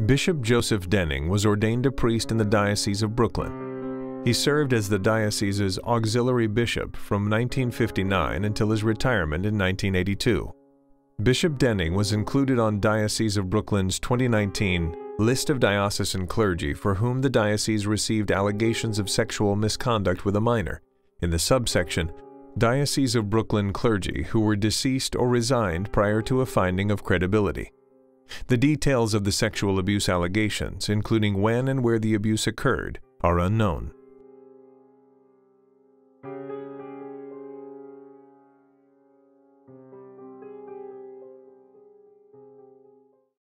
Bishop Joseph Denning was ordained a priest in the Diocese of Brooklyn. He served as the diocese's auxiliary bishop from 1959 until his retirement in 1982. Bishop Denning was included on Diocese of Brooklyn's 2019 list of diocesan clergy for whom the diocese received allegations of sexual misconduct with a minor, in the subsection, Diocese of Brooklyn clergy who were deceased or resigned prior to a finding of credibility. The details of the sexual abuse allegations, including when and where the abuse occurred, are unknown.